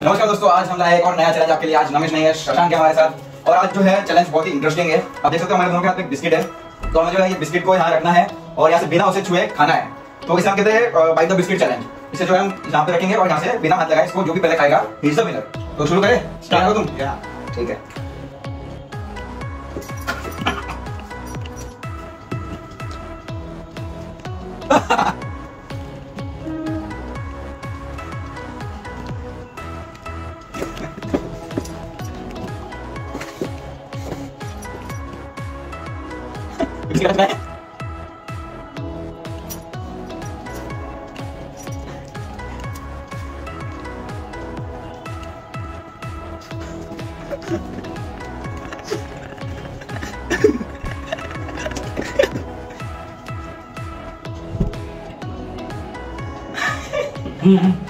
नमस्कार दोस्तों, आज हम लाए एक और नया चैलेंज आपके लिए। आज रमेश नहीं है, शशांक है हमारे साथ। और आज जो है चैलेंज बहुत ही इंटरेस्टिंग है। आप देख सकते हो हमारे दोनों के हाथ में बिस्किट है, तो हमें जो है ये बिस्किट को यहाँ रखना है और यहाँ से बिना उसे छुए खाना है। तो इसे हम कहते हैं बाइट द बिस्किट चैलेंज। इसे जो है हम यहाँ पे रखेंगे और यहाँ से बिना हाथ लगाए इसको जो भी पहले खाएगा ही इज द विनर। तो शुरू करें, स्टार्ट करो तुम। ठीक है। Mm-hmm.